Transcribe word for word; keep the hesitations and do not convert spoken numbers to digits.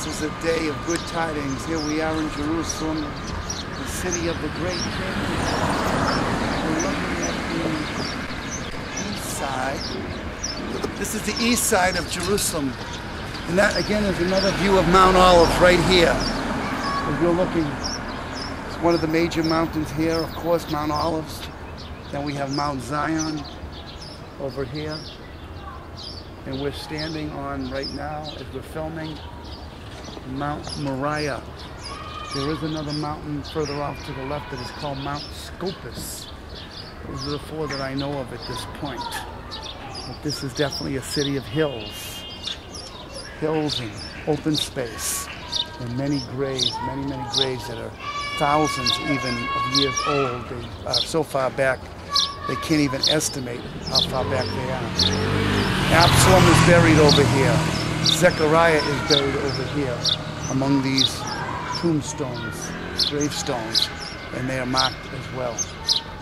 This is a day of good tidings. Here we are in Jerusalem, the city of the great King. We're looking at the east side. This is the east side of Jerusalem. And that, again, is another view of Mount Olive right here. As you're looking, it's one of the major mountains here, of course, Mount Olives. Then we have Mount Zion over here. And we're standing on, right now, as we're filming, Mount Moriah. There is another mountain further off to the left that is called Mount Scopus. Those are the four that I know of at this point. But this is definitely a city of hills. Hills and open space. And many graves, many, many graves that are thousands even of years old. They are so far back, they can't even estimate how far back they are. Absalom is buried over here. Zechariah is buried over here among these tombstones, gravestones, and they are marked as well.